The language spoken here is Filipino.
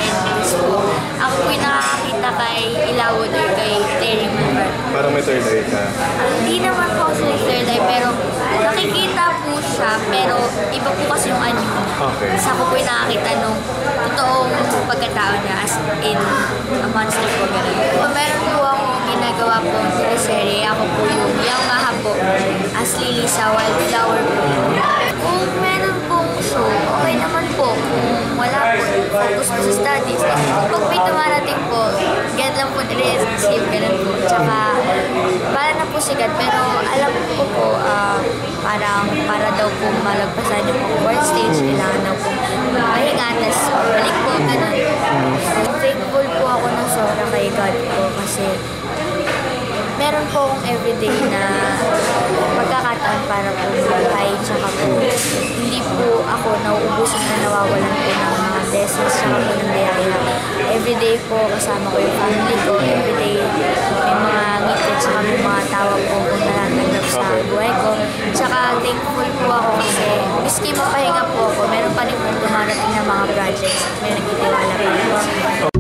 Tapos po, ako po yung nakakakita kay Ilawod or kay Terry Manbar. Parang may third eye ka. Hindi naman po ako sa third eye, pero nakikita po siya, pero iba po kasi yung anyo. Okay. Isa ko po yung nakakita nung totoong pagkatao niya as in a monster po, gano'n. Meron po akong ginagawa po teleserye. Ako po yung Maha po as Lily sa Wildflower po. Kung meron pong show, okay naman po. Kung wala po, focus po sa studies. Pag may dumarating po, get lang po receive, gano'n po. Tsaka, para na po sikat. Pero alam ko po, parang para daw po malagpasan yung fourth stage, kailangan daw po mahinga, tas balik po, gano'n. Thankful po ako ng sobra kay God po kasi meron po akong everyday na pagkakataon para po buhay, tsaka po hindi po ako nauubusan na nawawalan po ng mga blessings, tsaka po ng biyaya. Everyday po kasama ko yung family ko, everyday may mga ngiti, tsaka may mga tawa po kung natatanggap sa buhay ko. Tsaka thankful po ako kasi miski mapahinga po ako, meron pa rin po dumarating na mga projects at may nagtitiwala pa rin po.